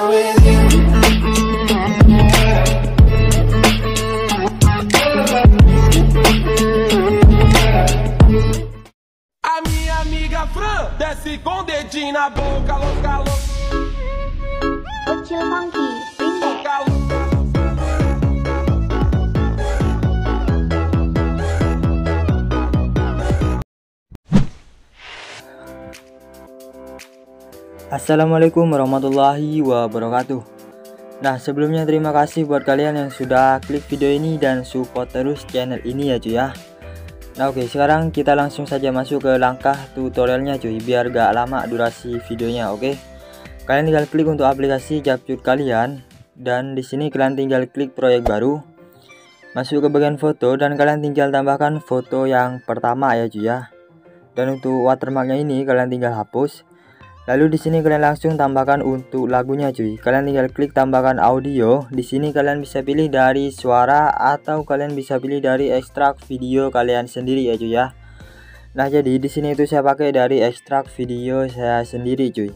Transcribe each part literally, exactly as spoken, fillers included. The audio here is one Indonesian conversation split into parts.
with you. A minha amiga Fran desce com dedinho na boca, louca, louca. Kecil Monkey, Remix. Assalamualaikum warahmatullahi wabarakatuh. Nah, sebelumnya terima kasih buat kalian yang sudah klik video ini dan support terus channel ini ya cuy ya. Nah oke, sekarang kita langsung saja masuk ke langkah tutorialnya cuy, biar gak lama durasi videonya. Oke, kalian tinggal klik untuk aplikasi Capcut kalian, dan di sini kalian tinggal klik proyek baru, masuk ke bagian foto, dan kalian tinggal tambahkan foto yang pertama ya cuy ya. Dan untuk watermarknya ini kalian tinggal hapus. Lalu di sini kalian langsung tambahkan untuk lagunya cuy. Kalian tinggal klik tambahkan audio. Di sini kalian bisa pilih dari suara atau kalian bisa pilih dari ekstrak video kalian sendiri ya cuy ya. Nah, jadi di sini itu saya pakai dari ekstrak video saya sendiri cuy.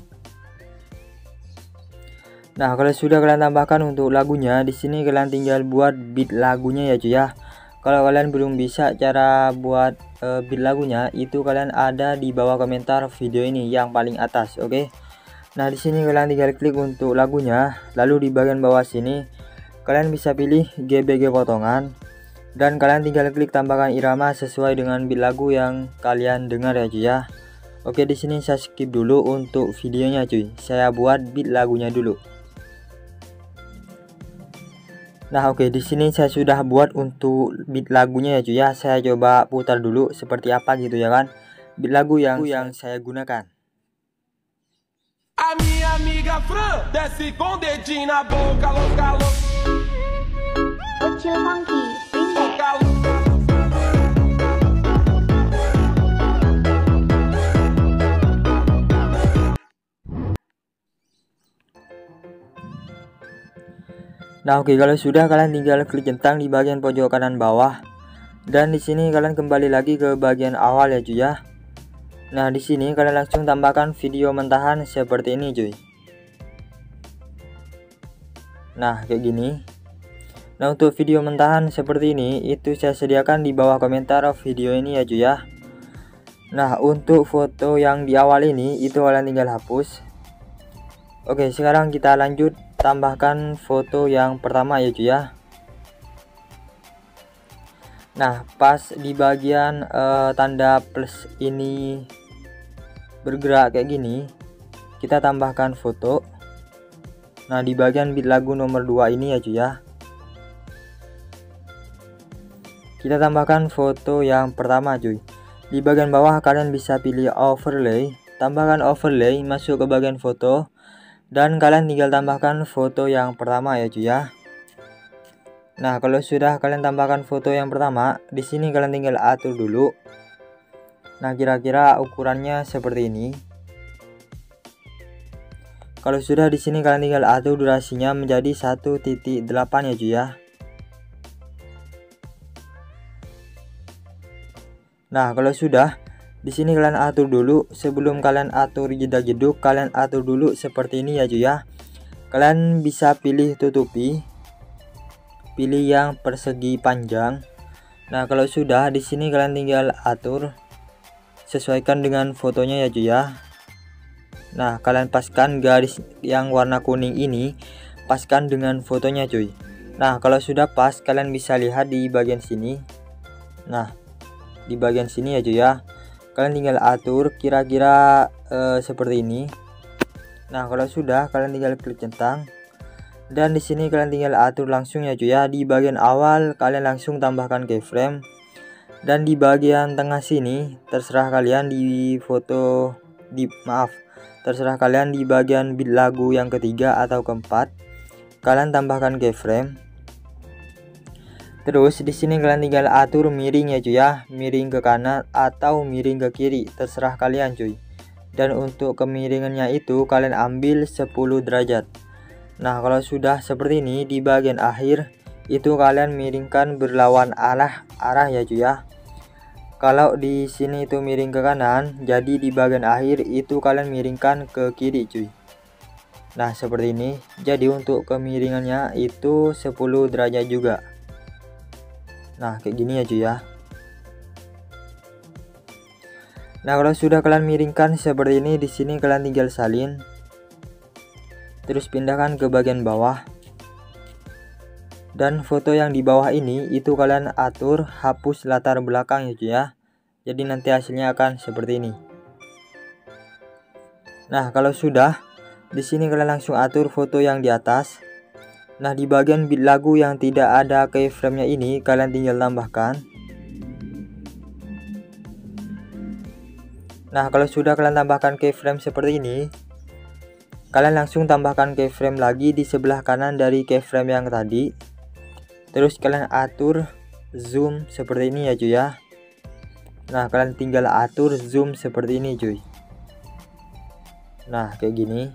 Nah, kalau sudah kalian tambahkan untuk lagunya, di sini kalian tinggal buat beat lagunya ya cuy ya. Kalau kalian belum bisa cara buat uh, beat lagunya, itu kalian ada di bawah komentar video ini yang paling atas. Oke. Okay? Nah, di sini kalian tinggal klik untuk lagunya, lalu di bagian bawah sini kalian bisa pilih G B G potongan, dan kalian tinggal klik tambahkan irama sesuai dengan beat lagu yang kalian dengar ya cuy ya. Oke, di sini saya skip dulu untuk videonya cuy. Saya buat beat lagunya dulu. Nah oke, di sini saya sudah buat untuk beat lagunya ya cuy ya. Saya coba putar dulu seperti apa gitu ya kan beat lagu yang yang saya gunakan. A minha amiga Fran desce com dedinho na boca, louca, louca. Kecil Monkey, Remix. Nah oke, kalau sudah kalian tinggal klik centang di bagian pojok kanan bawah, dan di sini kalian kembali lagi ke bagian awal ya cuy ya. Nah di sini kalian langsung tambahkan video mentahan seperti ini cuy. Nah kayak gini. Nah untuk video mentahan seperti ini itu saya sediakan di bawah komentar video ini ya cuy ya. Nah untuk foto yang di awal ini itu kalian tinggal hapus. Oke, sekarang kita lanjut tambahkan foto yang pertama ya cuy ya. Nah pas di bagian uh, tanda plus ini bergerak kayak gini, kita tambahkan foto. Nah di bagian beat lagu nomor dua ini ya cuy ya, kita tambahkan foto yang pertama cuy. Di bagian bawah kalian bisa pilih overlay, tambahkan overlay, masuk ke bagian foto, dan kalian tinggal tambahkan foto yang pertama ya cuy ya. Nah kalau sudah kalian tambahkan foto yang pertama, di sini kalian tinggal atur dulu. Nah kira-kira ukurannya seperti ini. Kalau sudah, di sini kalian tinggal atur durasinya menjadi satu titik delapan ya cuy ya. Nah kalau sudah, di sini kalian atur dulu. Sebelum kalian atur jeda jeduk, kalian atur dulu seperti ini ya cuy ya. Kalian bisa pilih tutupi, pilih yang persegi panjang. Nah kalau sudah, di sini kalian tinggal atur, sesuaikan dengan fotonya ya cuy ya. Nah kalian paskan garis yang warna kuning ini, paskan dengan fotonya cuy. Nah kalau sudah pas, kalian bisa lihat di bagian sini. Nah di bagian sini ya cuy ya, kalian tinggal atur kira-kira uh, seperti ini. Nah kalau sudah, kalian tinggal klik centang, dan di sini kalian tinggal atur langsung ya cuy ya. Di bagian awal kalian langsung tambahkan keyframe, dan di bagian tengah sini terserah kalian di foto di maaf terserah kalian di bagian beat lagu yang ketiga atau keempat kalian tambahkan keyframe. Terus di sini kalian tinggal atur miring ya cuy ya, miring ke kanan atau miring ke kiri, terserah kalian cuy. Dan untuk kemiringannya itu kalian ambil sepuluh derajat. Nah kalau sudah seperti ini, di bagian akhir itu kalian miringkan berlawan arah arah ya cuy ya. Kalau di sini itu miring ke kanan, jadi di bagian akhir itu kalian miringkan ke kiri cuy. Nah seperti ini. Jadi untuk kemiringannya itu sepuluh derajat juga. Nah kayak gini ya cuy ya. Nah kalau sudah kalian miringkan seperti ini, di sini kalian tinggal salin. Terus pindahkan ke bagian bawah. Dan foto yang di bawah ini itu kalian atur hapus latar belakang ya cuy ya. Jadi nanti hasilnya akan seperti ini. Nah kalau sudah, di sini kalian langsung atur foto yang di atas. Nah di bagian beat lagu yang tidak ada keyframe-nya ini kalian tinggal tambahkan. Nah kalau sudah kalian tambahkan keyframe seperti ini, kalian langsung tambahkan keyframe lagi di sebelah kanan dari keyframe yang tadi. Terus kalian atur zoom seperti ini ya cuy ya. Nah kalian tinggal atur zoom seperti ini cuy. Nah kayak gini.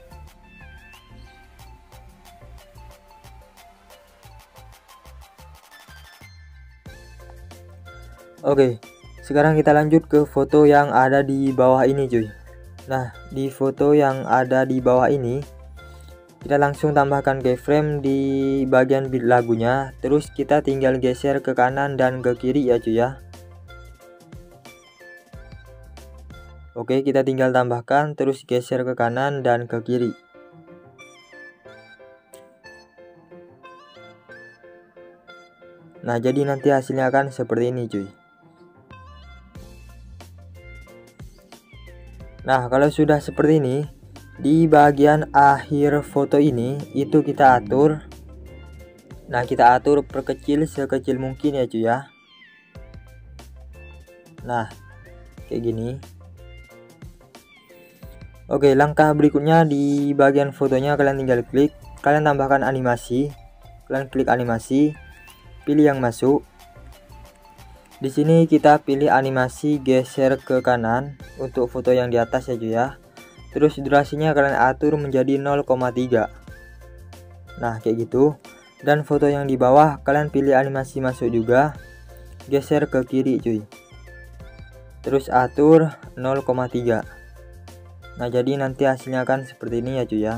Oke, sekarang kita lanjut ke foto yang ada di bawah ini cuy. Nah di foto yang ada di bawah ini kita langsung tambahkan keyframe di bagian beat lagunya. Terus kita tinggal geser ke kanan dan ke kiri ya cuy ya. Oke, kita tinggal tambahkan terus geser ke kanan dan ke kiri. Nah jadi nanti hasilnya akan seperti ini cuy. Nah kalau sudah seperti ini, di bagian akhir foto ini itu kita atur. Nah kita atur perkecil sekecil mungkin ya cuy ya. Nah kayak gini. Oke, langkah berikutnya di bagian fotonya kalian tinggal klik, kalian tambahkan animasi. Kalian klik animasi, pilih yang masuk. Di sini kita pilih animasi geser ke kanan untuk foto yang di atas ya cuy ya. Terus durasinya kalian atur menjadi nol koma tiga. Nah kayak gitu. Dan foto yang di bawah kalian pilih animasi masuk juga, geser ke kiri cuy. Terus atur nol koma tiga. Nah jadi nanti hasilnya akan seperti ini ya cuy ya.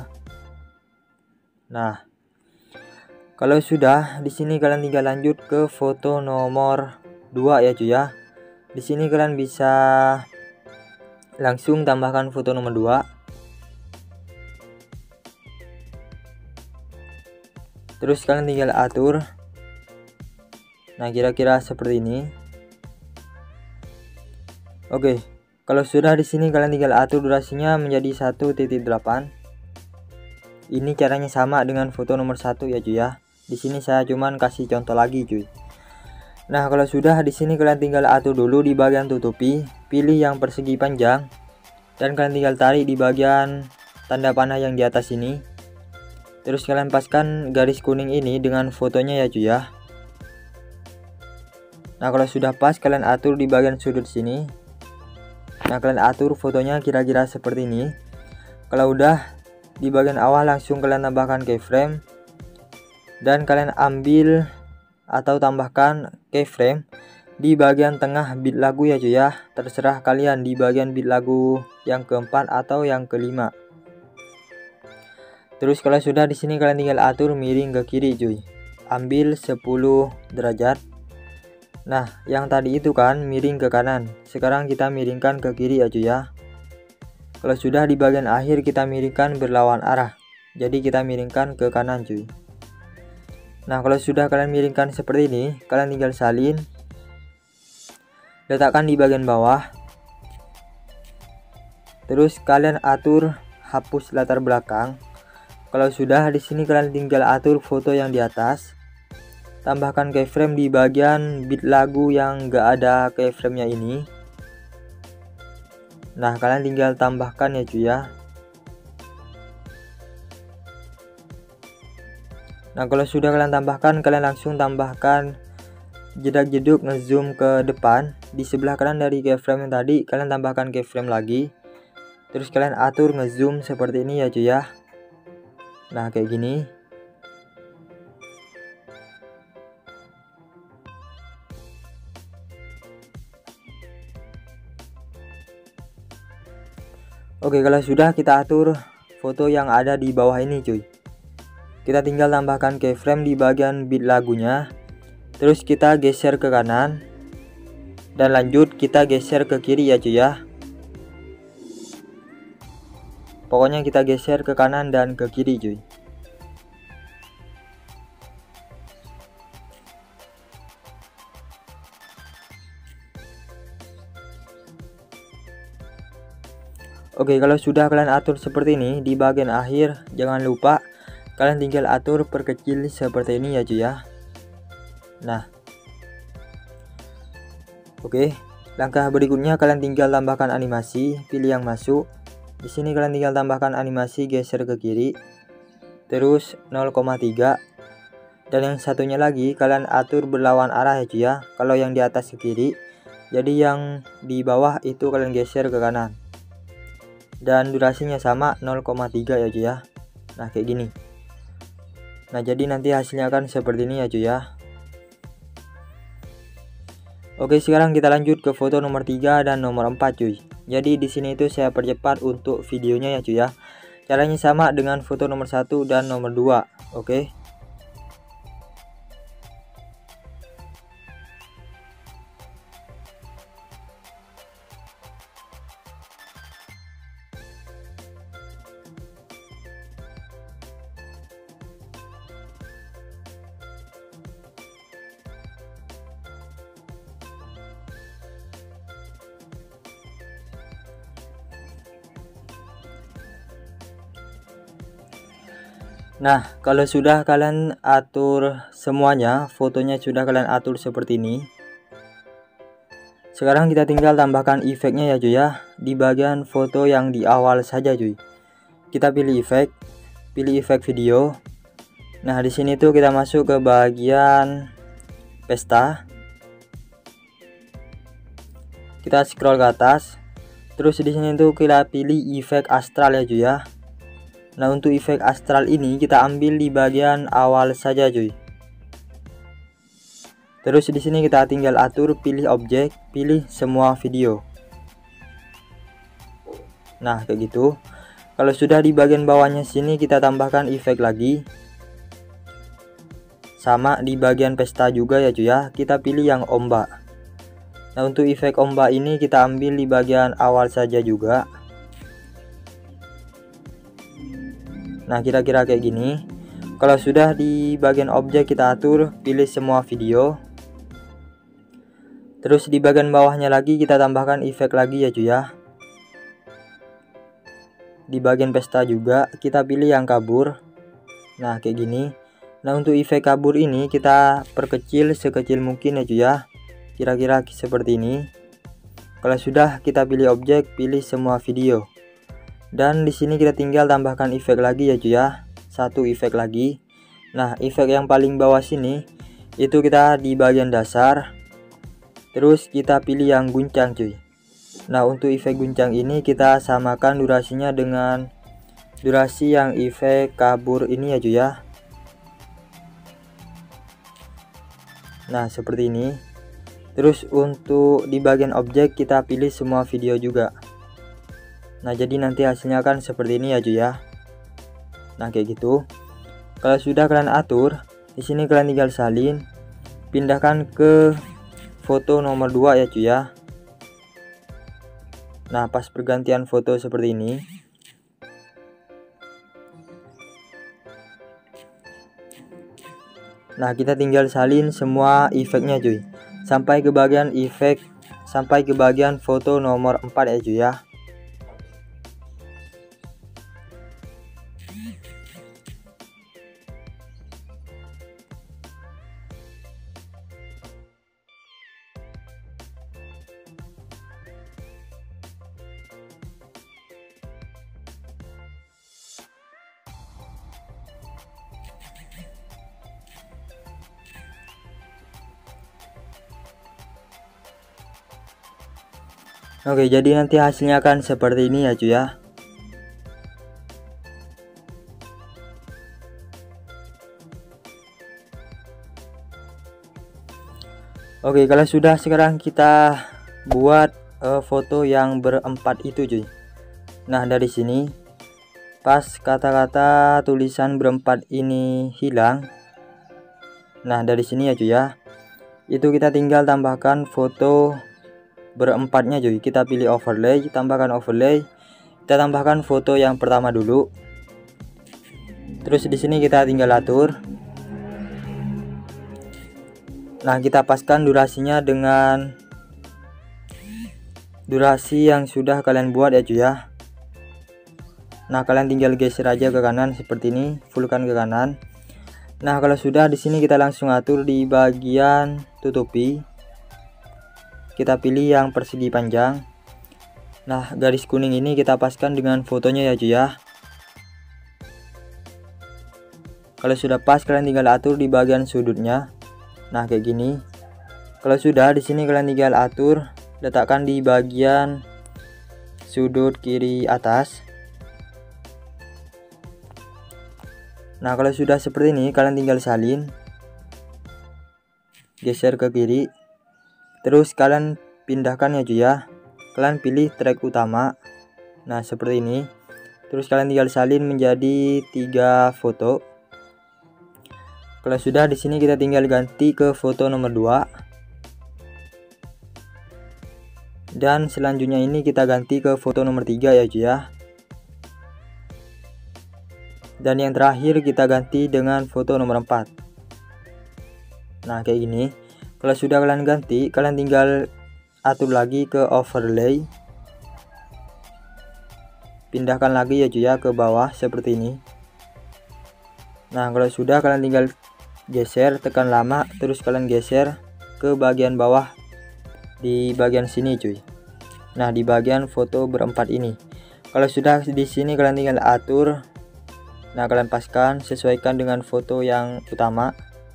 Nah kalau sudah, di sini kalian tinggal lanjut ke foto nomor dua ya cuy ya. Di sini kalian bisa langsung tambahkan foto nomor dua. Terus kalian tinggal atur. Nah kira-kira seperti ini. Oke, kalau sudah di sini kalian tinggal atur durasinya menjadi satu titik delapan. Ini caranya sama dengan foto nomor satu ya cuy ya. Di sini saya cuman kasih contoh lagi cuy. Nah kalau sudah, di sini kalian tinggal atur dulu di bagian tutupi, pilih yang persegi panjang dan kalian tinggal tarik di bagian tanda panah yang di atas ini. Terus kalian paskan garis kuning ini dengan fotonya ya cuy ya. Nah kalau sudah pas, kalian atur di bagian sudut sini. Nah kalian atur fotonya kira-kira seperti ini. Kalau udah, di bagian awal langsung kalian tambahkan keyframe dan kalian ambil atau tambahkan keyframe di bagian tengah beat lagu ya cuy ya. Terserah kalian di bagian beat lagu yang keempat atau yang kelima. Terus kalau sudah, di sini kalian tinggal atur miring ke kiri cuy. Ambil sepuluh derajat. Nah yang tadi itu kan miring ke kanan, sekarang kita miringkan ke kiri ya cuy ya. Kalau sudah, di bagian akhir kita miringkan berlawan arah, jadi kita miringkan ke kanan cuy. Nah kalau sudah kalian miringkan seperti ini, kalian tinggal salin, letakkan di bagian bawah. Terus kalian atur hapus latar belakang. Kalau sudah, di sini kalian tinggal atur foto yang di atas. Tambahkan keyframe di bagian beat lagu yang gak ada keyframe-nya ini. Nah kalian tinggal tambahkan ya cuy ya. Nah kalau sudah kalian tambahkan, kalian langsung tambahkan jedak-jeduk ngezoom ke depan. Di sebelah kanan dari keyframe yang tadi kalian tambahkan keyframe lagi. Terus kalian atur ngezoom seperti ini ya cuy ya. Nah kayak gini. Oke, kalau sudah, kita atur foto yang ada di bawah ini cuy. Kita tinggal tambahkan keyframe di bagian beat lagunya. Terus kita geser ke kanan. Dan lanjut kita geser ke kiri ya cuy ya. Pokoknya kita geser ke kanan dan ke kiri cuy. Oke, kalau sudah kalian atur seperti ini, di bagian akhir jangan lupa kalian tinggal atur perkecil seperti ini ya cuy ya. Nah, oke, langkah berikutnya kalian tinggal tambahkan animasi, pilih yang masuk. Di sini kalian tinggal tambahkan animasi geser ke kiri, terus nol koma tiga, dan yang satunya lagi kalian atur berlawan arah ya cuy ya. Kalau yang di atas ke kiri, jadi yang di bawah itu kalian geser ke kanan. Dan durasinya sama nol koma tiga ya cuy ya. Nah kayak gini. Nah jadi nanti hasilnya akan seperti ini ya cuy ya. Oke, sekarang kita lanjut ke foto nomor tiga dan nomor empat cuy. Jadi di sini itu saya percepat untuk videonya ya cuy ya. Caranya sama dengan foto nomor satu dan nomor dua. Oke. Nah, kalau sudah kalian atur semuanya, fotonya sudah kalian atur seperti ini. Sekarang kita tinggal tambahkan efeknya ya cuy ya, di bagian foto yang di awal saja cuy. Kita pilih efek, pilih efek video. Nah, di sini tuh kita masuk ke bagian pesta. Kita scroll ke atas. Terus di sini tuh kita pilih efek astral ya cuy ya. Nah, untuk efek astral ini kita ambil di bagian awal saja cuy. Terus di sini kita tinggal atur, pilih objek, pilih semua video. Nah, kayak gitu. Kalau sudah di bagian bawahnya sini kita tambahkan efek lagi. Sama di bagian pesta juga ya cuy ya. Kita pilih yang ombak. Nah, untuk efek ombak ini kita ambil di bagian awal saja juga. Nah, kira-kira kayak gini. Kalau sudah di bagian objek kita atur, pilih semua video. Terus di bagian bawahnya lagi kita tambahkan efek lagi ya cuy ya. Di bagian pesta juga kita pilih yang kabur. Nah, kayak gini. Nah, untuk efek kabur ini kita perkecil sekecil mungkin ya cuy ya. Kira-kira seperti ini. Kalau sudah kita pilih objek, pilih semua video. Dan di sini kita tinggal tambahkan efek lagi ya cuy ya. Satu efek lagi. Nah, efek yang paling bawah sini itu kita di bagian dasar. Terus kita pilih yang guncang cuy. Nah, untuk efek guncang ini kita samakan durasinya dengan durasi yang efek kabur ini ya cuy ya. Nah, seperti ini. Terus untuk di bagian objek kita pilih semua video juga. Nah, jadi nanti hasilnya akan seperti ini ya cuy ya. Nah, kayak gitu. Kalau sudah kalian atur, di sini kalian tinggal salin, pindahkan ke foto nomor dua ya cuy ya. Nah, pas pergantian foto seperti ini. Nah, kita tinggal salin semua efeknya cuy. Sampai ke bagian efek, sampai ke bagian foto nomor empat ya cuy ya. Oke, jadi nanti hasilnya akan seperti ini ya cuy ya. Oke, kalau sudah, sekarang kita buat uh, foto yang berempat itu cuy. Nah, dari sini pas kata-kata tulisan berempat ini hilang. Nah dari sini ya cuy ya, itu kita tinggal tambahkan foto berempatnya cuy. Kita pilih overlay, tambahkan overlay, kita tambahkan foto yang pertama dulu. Terus di sini kita tinggal atur. Nah kita paskan durasinya dengan durasi yang sudah kalian buat ya cuy ya. Nah kalian tinggal geser aja ke kanan seperti ini, fullkan ke kanan. Nah kalau sudah, di sini kita langsung atur di bagian tutupi. Kita pilih yang persegi panjang. Nah garis kuning ini kita paskan dengan fotonya ya cuy ya. Kalau sudah pas, kalian tinggal atur di bagian sudutnya. Nah kayak gini. Kalau sudah, di sini kalian tinggal atur, letakkan di bagian sudut kiri atas. Nah kalau sudah seperti ini, kalian tinggal salin, geser ke kiri, terus kalian pindahkan ya cuy ya. Kalian pilih track utama. Nah seperti ini. Terus kalian tinggal salin menjadi tiga foto. Kalau sudah, di sini kita tinggal ganti ke foto nomor dua. Dan selanjutnya ini kita ganti ke foto nomor tiga ya cuy ya. Dan yang terakhir kita ganti dengan foto nomor empat. Nah kayak gini. Kalau sudah kalian ganti, kalian tinggal atur lagi ke overlay, pindahkan lagi ya cuy ya ke bawah seperti ini. Nah kalau sudah, kalian tinggal geser, tekan lama, terus kalian geser ke bagian bawah di bagian sini cuy. Nah di bagian foto berempat ini. Kalau sudah, di sini kalian tinggal atur. Nah kalian paskan, sesuaikan dengan foto yang utama.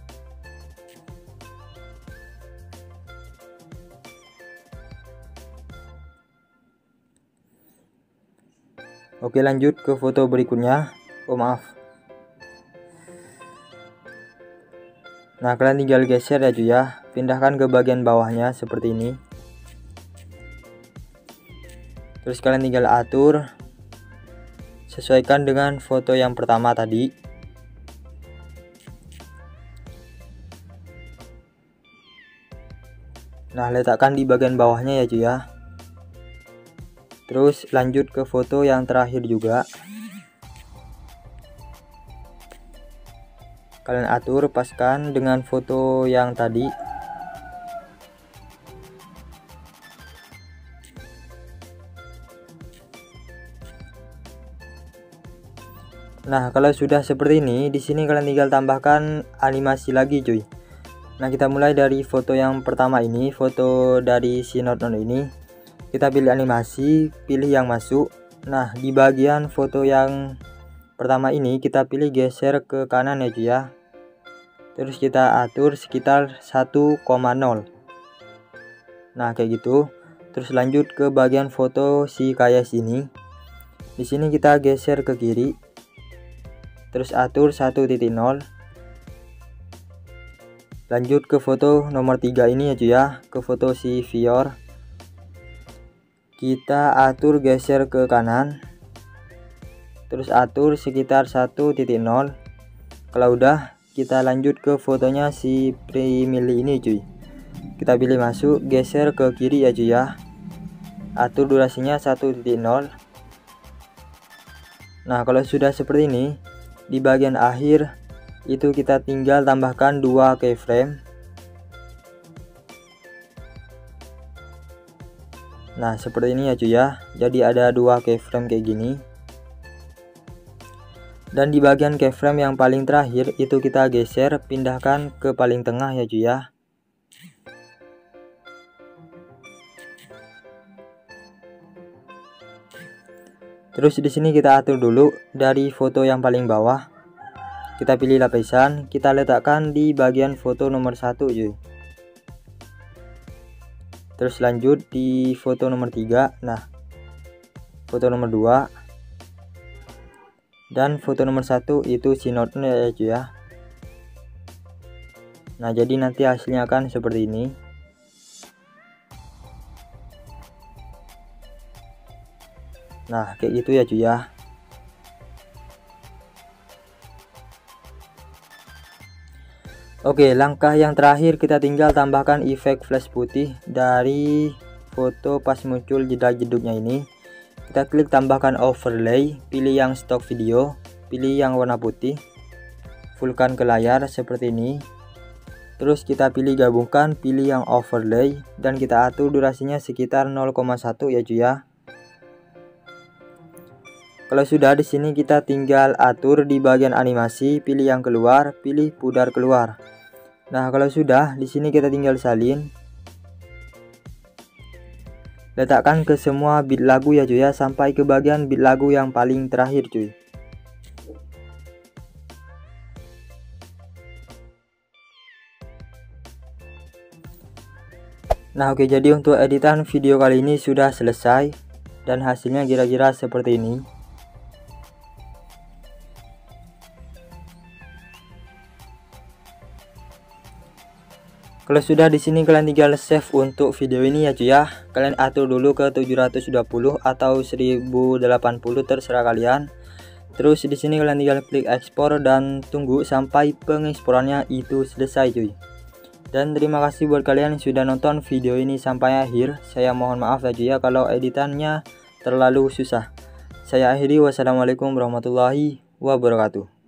Oke lanjut ke foto berikutnya. Oh maaf. Nah kalian tinggal geser ya cuy ya, pindahkan ke bagian bawahnya seperti ini. Terus kalian tinggal atur, sesuaikan dengan foto yang pertama tadi. Nah letakkan di bagian bawahnya ya cuy ya. Terus lanjut ke foto yang terakhir juga. Kalian atur, paskan dengan foto yang tadi. Nah kalau sudah seperti ini, di sini kalian tinggal tambahkan animasi lagi cuy. Nah kita mulai dari foto yang pertama ini, foto dari si Notnon ini. Kita pilih animasi, pilih yang masuk. Nah di bagian foto yang pertama ini kita pilih geser ke kanan ya cuy ya. Terus kita atur sekitar satu koma nol. Nah kayak gitu. Terus lanjut ke bagian foto si Kayas ini. Di sini kita geser ke kiri. Terus atur satu titik nol. Lanjut ke foto nomor tiga ini ya cuy ya, ke foto si Vior. Kita atur geser ke kanan. Terus atur sekitar satu titik nol. Kalau udah, kita lanjut ke fotonya si Primili ini cuy. Kita pilih masuk, geser ke kiri ya cuy ya. Atur durasinya satu titik nol. Nah kalau sudah seperti ini, di bagian akhir itu kita tinggal tambahkan dua keyframe. Nah seperti ini ya cuy ya. Jadi ada dua keyframe kayak gini. Dan di bagian keyframe yang paling terakhir itu kita geser, pindahkan ke paling tengah ya cuy ya. Terus di sini kita atur dulu dari foto yang paling bawah. Kita pilih lapisan, kita letakkan di bagian foto nomor satu cuy. Terus lanjut di foto nomor tiga. Nah, foto nomor dua dan foto nomor satu itu si Notnon ya cuy ya. Nah jadi nanti hasilnya akan seperti ini. Nah kayak gitu ya cuy ya. Oke, langkah yang terakhir kita tinggal tambahkan efek flash putih dari foto pas muncul jedak-jeduknya ini. Kita klik tambahkan overlay, pilih yang stock video, pilih yang warna putih, fullkan ke layar seperti ini. Terus kita pilih gabungkan, pilih yang overlay, dan kita atur durasinya sekitar nol koma satu ya cuy ya. Kalau sudah, di sini kita tinggal atur di bagian animasi, pilih yang keluar, pilih pudar keluar. Nah, kalau sudah, di sini kita tinggal salin. Letakkan ke semua bit lagu ya cuy ya, sampai ke bagian bit lagu yang paling terakhir cuy. Nah, oke, jadi untuk editan video kali ini sudah selesai dan hasilnya kira-kira seperti ini. Kalau sudah, di sini kalian tinggal save untuk video ini ya cuy ya. Kalian atur dulu ke tujuh ratus dua puluh atau seribu delapan puluh, terserah kalian. Terus di sini kalian tinggal klik ekspor dan tunggu sampai pengeksporannya itu selesai cuy. Dan terima kasih buat kalian yang sudah nonton video ini sampai akhir. Saya mohon maaf ya cuy ya kalau editannya terlalu susah. Saya akhiri, wassalamualaikum warahmatullahi wabarakatuh.